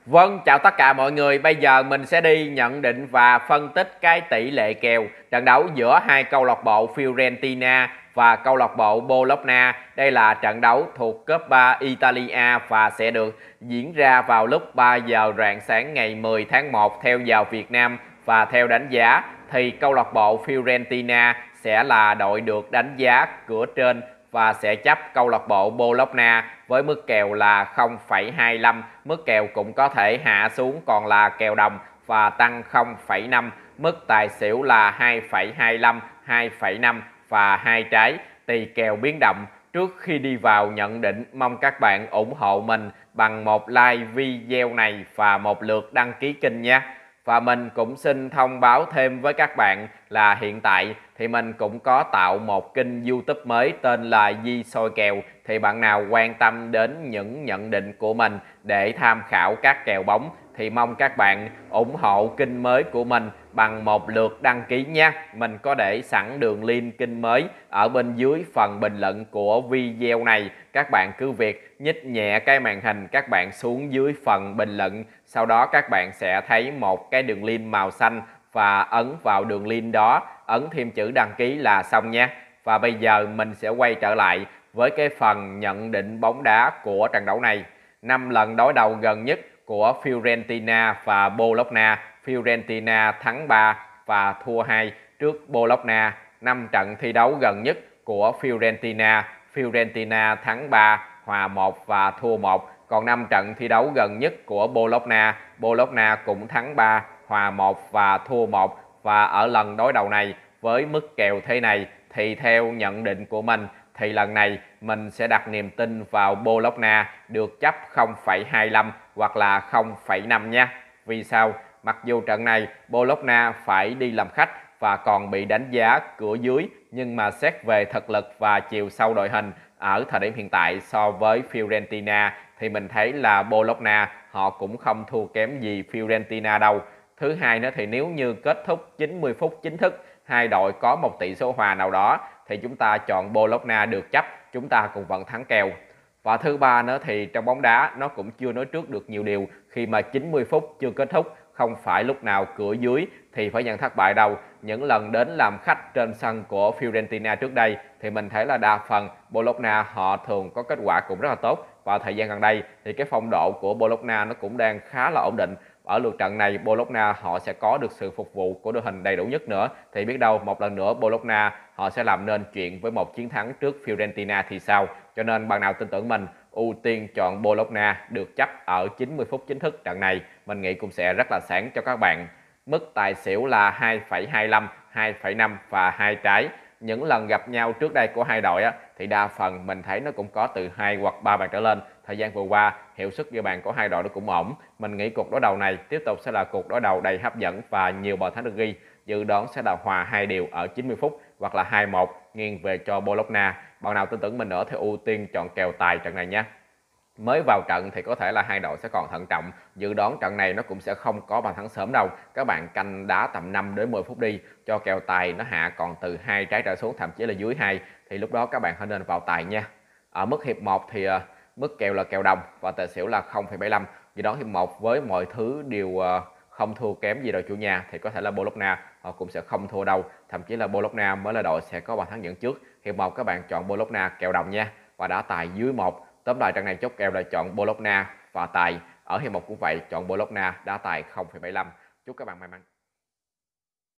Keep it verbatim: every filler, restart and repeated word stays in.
Vâng, chào tất cả mọi người. Bây giờ mình sẽ đi nhận định và phân tích cái tỷ lệ kèo trận đấu giữa hai câu lạc bộ Fiorentina và câu lạc bộ Bologna. Đây là trận đấu thuộc Cúp ba Italia và sẽ được diễn ra vào lúc ba giờ rạng sáng ngày mười tháng một theo giờ Việt Nam, và theo đánh giá thì câu lạc bộ Fiorentina sẽ là đội được đánh giá cửa trên và sẽ chấp câu lạc bộ Bologna với mức kèo là không phẩy hai lăm. Mức kèo cũng có thể hạ xuống còn là kèo đồng và tăng không phẩy năm. Mức tài xỉu là hai phẩy hai lăm, hai phẩy năm và hai trái, tùy kèo biến động. Trước khi đi vào nhận định, mong các bạn ủng hộ mình bằng một like video này và một lượt đăng ký kênh nhé. Và mình cũng xin thông báo thêm với các bạn là hiện tại thì mình cũng có tạo một kênh YouTube mới tên là Di Soi Kèo. Thì bạn nào quan tâm đến những nhận định của mình để tham khảo các kèo bóng thì mong các bạn ủng hộ kênh mới của mình bằng một lượt đăng ký nhé. Mình có để sẵn đường link kênh mới ở bên dưới phần bình luận của video này. Các bạn cứ việc nhích nhẹ cái màn hình các bạn xuống dưới phần bình luận. Sau đó các bạn sẽ thấy một cái đường link màu xanh và ấn vào đường link đó, ấn thêm chữ đăng ký là xong nhé. Và bây giờ mình sẽ quay trở lại với cái phần nhận định bóng đá của trận đấu này. Năm lần đối đầu gần nhất của Fiorentina và Bologna, Fiorentina thắng ba và thua hai trước Bologna. Năm trận thi đấu gần nhất của Fiorentina, Fiorentina thắng ba, hòa một và thua một. Còn năm trận thi đấu gần nhất của Bologna, Bologna cũng thắng ba, hòa một và thua một. Và ở lần đối đầu này với mức kèo thế này thì theo nhận định của mình thì lần này mình sẽ đặt niềm tin vào Bologna được chấp không phẩy hai lăm hoặc là không phẩy năm nha. Vì sao? Mặc dù trận này Bologna phải đi làm khách và còn bị đánh giá cửa dưới, nhưng mà xét về thực lực và chiều sâu đội hình ở thời điểm hiện tại so với Fiorentina thì mình thấy là Bologna họ cũng không thua kém gì Fiorentina đâu. Thứ hai nữa thì nếu như kết thúc chín mươi phút chính thức hai đội có một tỷ số hòa nào đó thì chúng ta chọn Bologna được chấp, chúng ta cũng vẫn thắng kèo. Và thứ ba nữa thì trong bóng đá nó cũng chưa nói trước được nhiều điều, khi mà chín mươi phút chưa kết thúc không phải lúc nào cửa dưới thì phải nhận thất bại đâu. Những lần đến làm khách trên sân của Fiorentina trước đây thì mình thấy là đa phần Bologna họ thường có kết quả cũng rất là tốt. Và thời gian gần đây thì cái phong độ của Bologna nó cũng đang khá là ổn định. Ở lượt trận này Bologna họ sẽ có được sự phục vụ của đội hình đầy đủ nhất nữa, thì biết đâu một lần nữa Bologna họ sẽ làm nên chuyện với một chiến thắng trước Fiorentina thì sao. Cho nên bạn nào tin tưởng mình ưu tiên chọn Bologna được chấp ở chín mươi phút chính thức trận này, mình nghĩ cũng sẽ rất là sáng cho các bạn. Mức tài xỉu là hai phẩy hai lăm, hai phẩy năm và hai trái. Những lần gặp nhau trước đây của hai đội á, thì đa phần mình thấy nó cũng có từ hai hoặc ba bàn trở lên. Thời gian vừa qua hiệu suất ghi bàn của hai đội nó cũng ổn. Mình nghĩ cuộc đối đầu này tiếp tục sẽ là cuộc đối đầu đầy hấp dẫn và nhiều bàn thắng được ghi. Dự đoán sẽ là hòa hai đều ở chín mươi phút hoặc là hai một nghiêng về cho Bologna. Bạn nào tin tưởng mình nữa thì ưu tiên chọn kèo tài trận này nhé. Mới vào trận thì có thể là hai đội sẽ còn thận trọng. Dự đoán trận này nó cũng sẽ không có bàn thắng sớm đâu. Các bạn canh đá tầm năm đến mười phút đi, cho kèo tài nó hạ còn từ hai trái trở xuống, thậm chí là dưới hai, thì lúc đó các bạn hãy nên vào tài nha. Ở mức hiệp một thì uh, mức kèo là kèo đồng và tài xỉu là không phẩy bảy lăm. Dự đoán hiệp một với mọi thứ đều uh, không thua kém gì đội chủ nhà thì có thể là Bologna họ cũng sẽ không thua đâu, thậm chí là Bologna mới là đội sẽ có bàn thắng dẫn trước. Hiệp một các bạn chọn Bologna kèo đồng nha và đá tài dưới một. Tóm lại trận này chốt kèo là chọn Bologna và tài. Ở hiệp một cũng vậy, chọn Bologna đá tài không phẩy bảy lăm. Chúc các bạn may mắn.